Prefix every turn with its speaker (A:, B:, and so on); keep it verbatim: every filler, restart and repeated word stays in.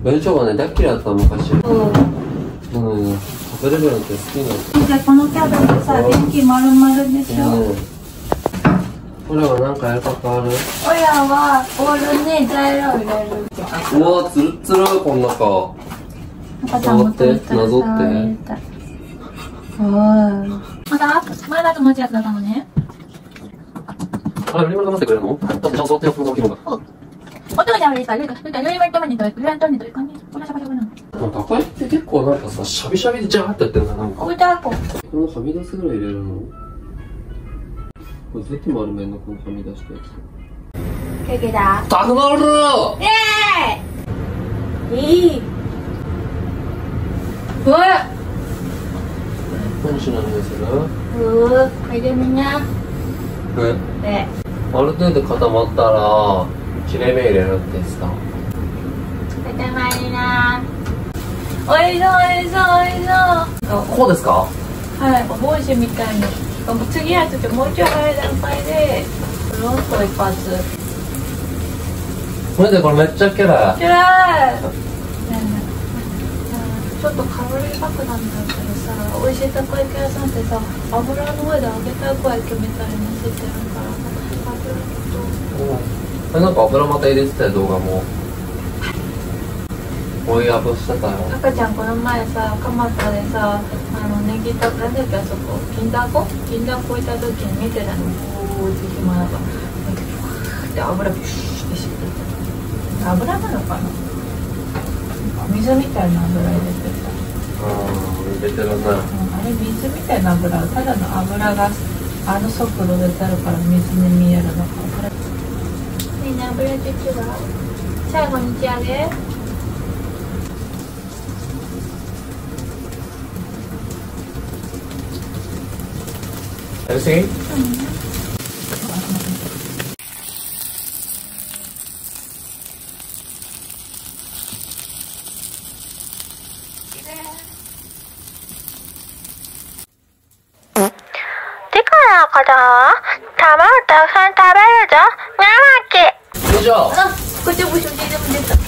A: 紅しょうがね、大っ嫌いだった昔。うん。うん。食べれるのって好きなの。
B: じゃあこのキャベツさ、元気丸々でしょ。うん。
A: これは何かやることある？
B: 親はボールに材料入れる。
A: うわ、つるつる、この中。
B: 赤ちゃんもつるつる
A: なぞって。
B: まだ前だと同じやつだったのね。
A: あれ、売り物が待ってくれるの？だってちゃんと座ってやつの気分が。
B: 어떻게 잘했어? 그러니까 일단 요리만 떠면 돼. 그냥 떠면 돼. 아니, 오늘 샤바샤바는.
A: 어, 닭발って結構なんかさ、シャビシャビでジャーってやってんだなんか。
B: 置いてあこう。
A: このはみ出すぐらい入れるの？これどうやって丸めんのこのはみ出したやつ。
B: ケケだ。
A: タクマルー！
B: イェーイ！いい。うわ！
A: 何しないのする？
B: うー、これでみんな。
A: え？
B: で。
A: ある程度固まったら切れ目入れるってさ。
B: 固まりな。おいしそうおいしそうおいしそう。
A: こうですか？
B: はい、お帽子みたいに。次やっててもうちょい早い段階でロンと一発。
A: これでこれめっちゃキャラ。
B: キャラ。ちょっとカロリー高なんだけどさ、美味しいたこ焼き屋さんってさ、油の上で揚げたこ焼きみたいにしてるから、油と。
A: なんか油また入れてたよ動画も。追いアップしてたよ。
B: 赤ちゃんこの前さ、蒲田でさ、あのネギたなんだっけあそこ、銀だこ？銀だこ行った時に見てたの。こうって暇なが、で油ビューってしてた。油なのかな？水みたいな油入れてた。
A: ああ、入れてるな。
B: あれ水みたいな油、ただの油があの速度で出るから水に見えるのか。みんな油的は最後に仕上げ。
A: やりすぎ？うん。
C: 子供、卵たくさん食べるぞ。生き。
A: 以上。
B: あ、こっちもしもでも出た。